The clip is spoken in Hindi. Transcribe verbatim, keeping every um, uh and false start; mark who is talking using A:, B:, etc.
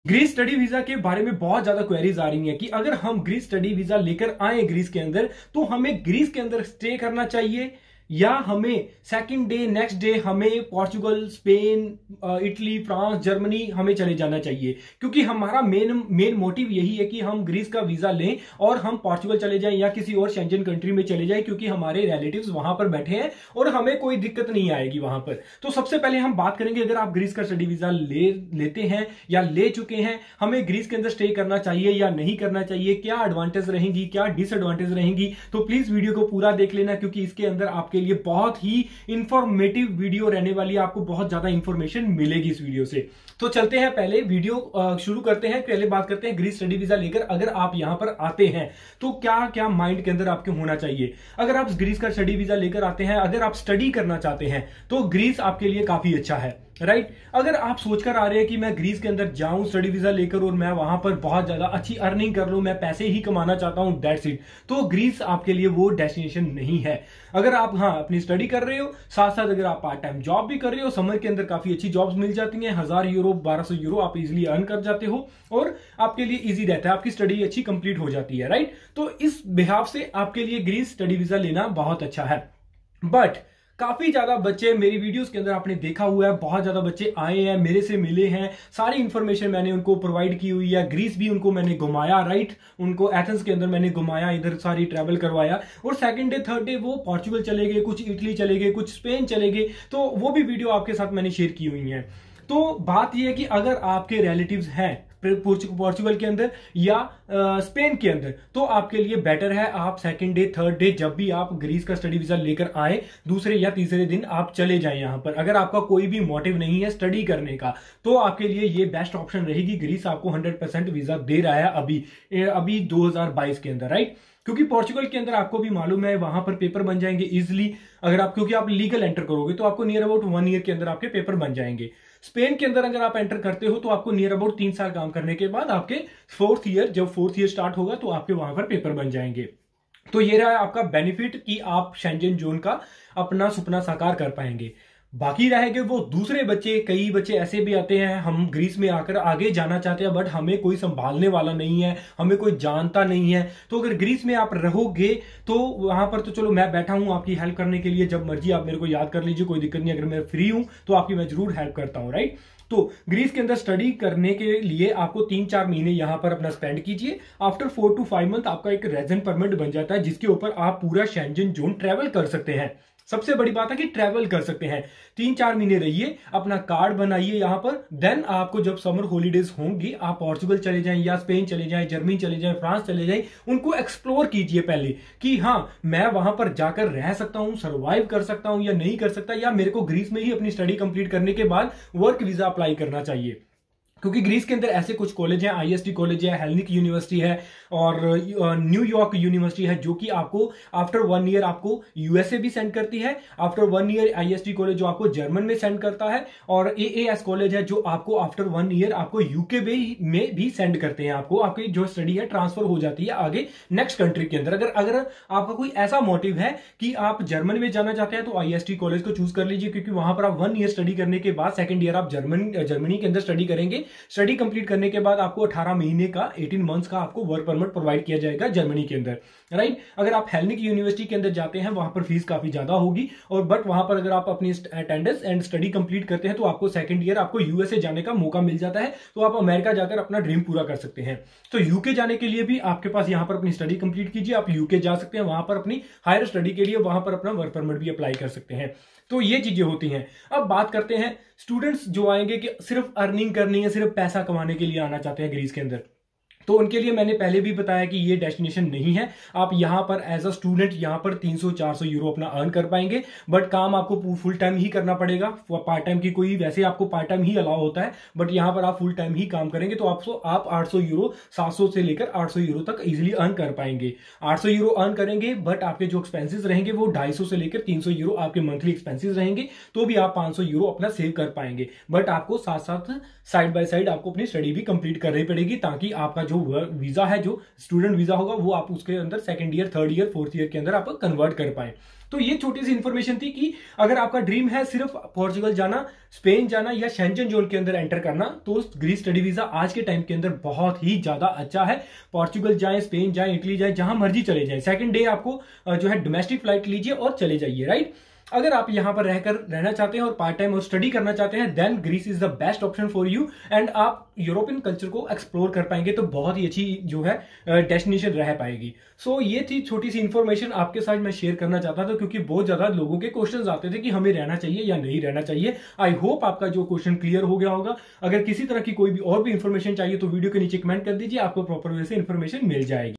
A: ग्रीस स्टडी वीजा के बारे में बहुत ज्यादा क्वेरीज आ रही हैं कि अगर हम ग्रीस स्टडी वीजा लेकर आए ग्रीस के अंदर तो हमें ग्रीस के अंदर स्टे करना चाहिए या हमें सेकंड डे नेक्स्ट डे हमें Portugal, Spain, Italy, France, Germany हमें चले जाना चाहिए। क्योंकि हमारा मेन मेन मोटिव यही है कि हम ग्रीस का वीजा लें और हम पोर्चुगल चले जाएं या किसी और शेंजन कंट्री में चले जाएं, क्योंकि हमारे रिलेटिव्स वहां पर बैठे हैं और हमें कोई दिक्कत नहीं आएगी वहां पर। तो सबसे पहले हम बात करेंगे, अगर आप ग्रीस का स्टडी वीजा ले लेते हैं या ले चुके हैं, हमें ग्रीस के अंदर स्टे करना चाहिए या नहीं करना चाहिए, क्या एडवांटेज रहेंगी, क्या डिसएडवांटेज रहेंगी। तो प्लीज वीडियो को पूरा देख लेना, क्योंकि इसके अंदर आपके लिए बहुत ही इंफॉर्मेटिव वीडियो रहने वाली है। आपको बहुत ज्यादा इंफॉर्मेशन मिलेगी इस वीडियो से। तो चलते हैं, पहले वीडियो शुरू करते हैं। पहले बात करते हैं ग्रीस स्टडी वीजा लेकर अगर आप यहां पर आते हैं तो क्या क्या माइंड के अंदर आपके होना चाहिए। अगर आप ग्रीस का स्टडी वीजा लेकर आते हैं, अगर आप स्टडी करना चाहते हैं तो ग्रीस आपके लिए काफी अच्छा है, राइट right? अगर आप सोचकर आ रहे हैं कि मैं ग्रीस के अंदर जाऊं स्टडी वीजा लेकर और मैं वहां पर बहुत ज्यादा अच्छी अर्निंग कर लूं, मैं पैसे ही कमाना चाहता हूं, दैट्स इट, तो ग्रीस आपके लिए वो डेस्टिनेशन नहीं है। अगर आप हाँ अपनी स्टडी कर रहे हो, साथ साथ अगर आप पार्ट टाइम जॉब भी कर रहे हो, समर के अंदर काफी अच्छी जॉब्स मिल जाती हैं, हजार यूरो बारह सौ यूरो आप इजिली अर्न कर जाते हो और आपके लिए इजी रहता है, आपकी स्टडी अच्छी कंप्लीट हो जाती है, राइट। तो इस बिहाफ से आपके लिए ग्रीस स्टडी वीजा लेना बहुत अच्छा है। बट काफी ज्यादा बच्चे मेरी वीडियोस के अंदर आपने देखा हुआ है, बहुत ज्यादा बच्चे आए हैं, मेरे से मिले हैं, सारी इंफॉर्मेशन मैंने उनको प्रोवाइड की हुई है। ग्रीस भी उनको मैंने घुमाया, राइट, उनको एथेंस के अंदर मैंने घुमाया, इधर सारी ट्रैवल करवाया और सेकंड डे थर्ड डे वो पोर्चुगल चले गए, कुछ इटली चले गए, कुछ स्पेन चले गए, तो वो भी वीडियो आपके साथ मैंने शेयर की हुई है। तो बात यह है कि अगर आपके रिलेटिव्स हैं पोर्चुगल के अंदर या आ, स्पेन के अंदर, तो आपके लिए बेटर है आप सेकंड डे थर्ड डे जब भी आप ग्रीस का स्टडी वीजा लेकर आए, दूसरे या तीसरे दिन आप चले जाएं यहां पर। अगर आपका कोई भी मोटिव नहीं है स्टडी करने का तो आपके लिए ये बेस्ट ऑप्शन रहेगी। ग्रीस आपको हंड्रेड परसेंट वीजा दे रहा है अभी अभी दो हजार बाईस के अंदर, राइट। क्योंकि पोर्चुगल के अंदर आपको भी मालूम है वहां पर पेपर बन जाएंगे इजिली, अगर आप क्योंकि आप लीगल एंटर करोगे तो आपको नियर अबाउट वन ईयर के अंदर आपके पेपर बन जाएंगे। स्पेन के अंदर अगर आप एंटर करते हो तो आपको नियर अबाउट तीन साल काम करने के बाद आपके फोर्थ ईयर जब फोर्थ ईयर स्टार्ट होगा तो आपके वहां पर पेपर बन जाएंगे। तो ये रहा आपका बेनिफिट कि आप शेंजन जोन का अपना सपना साकार कर पाएंगे। बाकी रहेंगे वो दूसरे बच्चे, कई बच्चे ऐसे भी आते हैं, हम ग्रीस में आकर आगे जाना चाहते हैं बट हमें कोई संभालने वाला नहीं है, हमें कोई जानता नहीं है। तो अगर ग्रीस में आप रहोगे तो वहां पर तो चलो मैं बैठा हूं आपकी हेल्प करने के लिए, जब मर्जी आप मेरे को याद कर लीजिए, कोई दिक्कत नहीं, अगर मैं फ्री हूं तो आपकी मैं जरूर हेल्प करता हूं, राइट। तो ग्रीस के अंदर स्टडी करने के लिए आपको तीन चार महीने यहां पर अपना स्पेंड कीजिए। After four to five month आपका एक रेजिडेंट परमिट बन जाता है, जिसके ऊपर आप पूरा शेंजन जोन ट्रेवल कर सकते हैं। सबसे बड़ी बात है कि ट्रैवल कर सकते हैं, तीन चार महीने रहिए, अपना कार्ड बनाइए यहां पर। देन आपको जब समर हॉलीडेज होंगी आप पोर्चुगल चले जाएं या स्पेन चले जाएं, जर्मनी चले जाएं, फ्रांस चले जाएं, उनको एक्सप्लोर कीजिए पहले कि हाँ मैं वहां पर जाकर रह सकता हूं, सर्वाइव कर सकता हूं या नहीं कर सकता, या मेरे को ग्रीस में ही अपनी स्टडी कंप्लीट करने के बाद वर्क वीजा अप्लाई करना चाहिए। क्योंकि ग्रीस के अंदर ऐसे कुछ कॉलेज हैं, आईएसटी कॉलेज है, हेल्निक यूनिवर्सिटी है और न्यूयॉर्क यूनिवर्सिटी है, जो कि आपको आफ्टर वन ईयर आपको यूएसए भी सेंड करती है, after one year IST college जो आपको जर्मन में सेंड करता है, और एएएस कॉलेज है जो आपको आफ्टर वन ईयर आपको यूके में भी सेंड करते हैं। आपको आपकी जो स्टडी है ट्रांसफर हो जाती है आगे नेक्स्ट कंट्री के अंदर। अगर अगर आपका कोई ऐसा मोटिव है कि आप जर्मन में जाना चाहते हैं तो आईएसटी कॉलेज को चूज कर लीजिए, क्योंकि वहां पर आप वन ईयर स्टडी करने के बाद सेकंड ईयर आप जर्मन जर्मनी के अंदर स्टडी करेंगे। स्टडी कंप्लीट करने के बाद आपको अठारह महीने का अठारह मंथ्स का आपको वर्क परमिट प्रोवाइड किया जाएगा जर्मनी के अंदर, राइट। अगर आप हेल्निक यूनिवर्सिटी के अंदर जाते हैं वहां पर फीस काफी ज्यादा होगी, और बट वहां पर अगर आप अपनी अटेंडेंस एंड स्टडी कंप्लीट करते हैं तो आपको सेकंड ईयर आपको यूएसए जाने का मौका मिल जाता है, तो आप अमेरिका जाकर अपना ड्रीम पूरा कर सकते हैं। तो यूके जाने के लिए भी आपके पास यहां पर अपनी स्टडी कंप्लीट कीजिए, आप यूके जा सकते हैं, वहां पर अपनी हायर स्टडी के लिए वहां पर अपना वर्क परमिट भी अप्लाई कर सकते हैं। तो ये चीजें होती हैं। अब बात करते हैं स्टूडेंट्स जो आएंगे कि सिर्फ अर्निंग करनी है, सिर्फ पैसा कमाने के लिए आना चाहते हैं ग्रीस के अंदर, तो उनके लिए मैंने पहले भी बताया कि ये डेस्टिनेशन नहीं है। आप यहां पर एज अ स्टूडेंट यहां पर तीन सौ चार सौ यूरो अपना अर्न कर पाएंगे, बट काम आपको फुल टाइम ही करना पड़ेगा। पार्ट टाइम की कोई, वैसे आपको पार्ट टाइम ही अलाउ होता है, बट यहां पर आप फुल टाइम ही काम करेंगे तो आपको आप आठ सौ यूरो सात सौ से लेकर आठ सौ यूरो तक इजिली अर्न कर पाएंगे। आठ सौ यूरो अर्न करेंगे, बट आपके जो एक्सपेंसिस रहेंगे वो ढाई सौ से लेकर तीन सौ यूरो आपके मंथली एक्सपेंसिस रहेंगे, तो भी आप पांच सौ यूरो अपना सेव कर पाएंगे। बट आपको साथ साथ साइड बाय साइड आपको अपनी स्टडी भी कंप्लीट करनी पड़ेगी, ताकि आपका जो जो वीजा है, जो स्टूडेंट वीजा होगा, वो आप उसके अंदर second year, third year, fourth year के अंदर आप कन्वर्ट कर पाए। तो ये छोटी सी इंफॉर्मेशन थी कि अगर आपका ड्रीम है सिर्फ पोर्चुगल जाना, स्पेन जाना या शेंजन जोन के अंदर एंटर करना, तो ग्रीस स्टडी वीजा आज के टाइम के अंदर बहुत ही ज्यादा अच्छा है। पोर्चुगल जाएं, स्पेन जाएं, इटली जाएं, जहां मर्जी चले जाएं, सेकंड डे आपको जो है डोमेस्टिक फ्लाइट लीजिए और चले जाइए, राइट। अगर आप यहां पर रहकर रहना चाहते हैं और पार्ट टाइम और स्टडी करना चाहते हैं, then Greece is the best option for you, and आप यूरोपियन कल्चर को एक्सप्लोर कर पाएंगे, तो बहुत ही अच्छी जो है डेस्टिनेशन रह पाएगी। सो so, ये थी छोटी सी इंफॉर्मेशन आपके साथ मैं शेयर करना चाहता था, क्योंकि बहुत ज्यादा लोगों के क्वेश्चंस आते थे कि हमें रहना चाहिए या नहीं रहना चाहिए। आई होप आपका जो क्वेश्चन क्लियर हो गया होगा। अगर किसी तरह की कोई भी और भी इंफॉर्मेशन चाहिए तो वीडियो के नीचे कमेंट कर दीजिए, आपको प्रॉपर वे से इंफॉर्मेशन मिल जाएगी।